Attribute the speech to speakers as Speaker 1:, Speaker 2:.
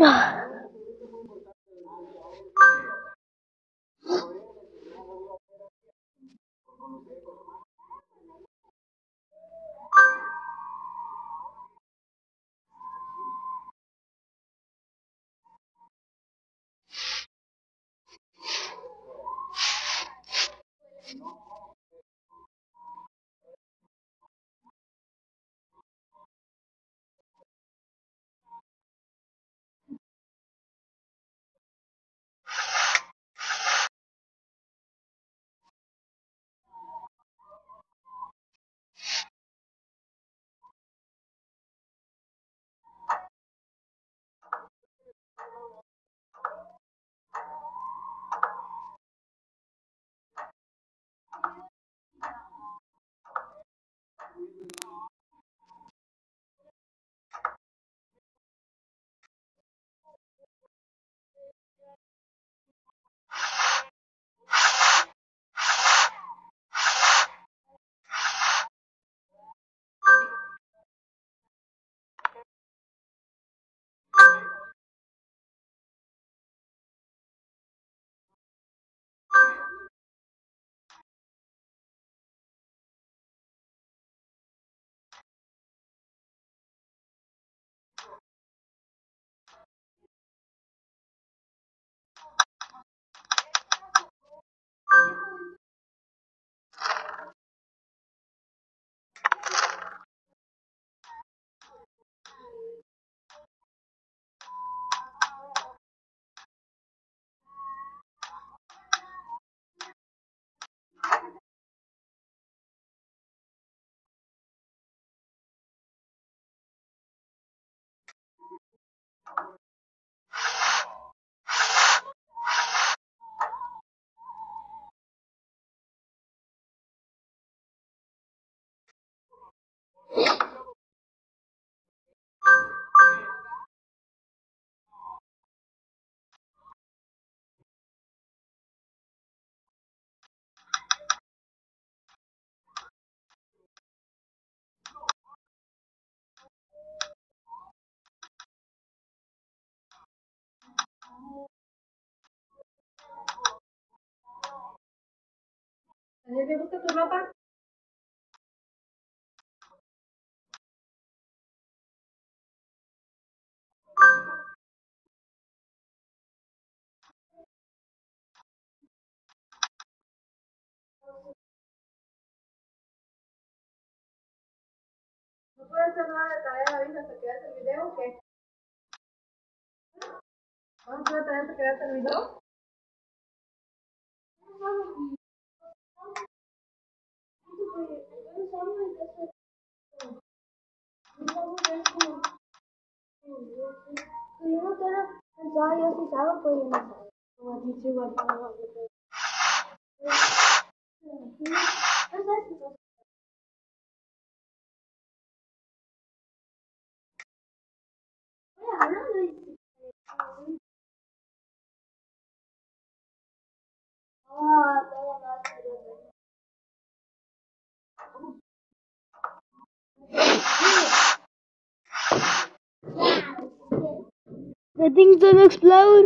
Speaker 1: ¿Daniel, me gusta tu ropa? ¿No puedes hacer nada de tarea, David, hasta que veas el video o qué? ¿Vamos a hacer tarea hasta que veas el video? Yo no quiero pensar, yo sí salgo, pero yo no salgo. Como dice igual, the things don't explode.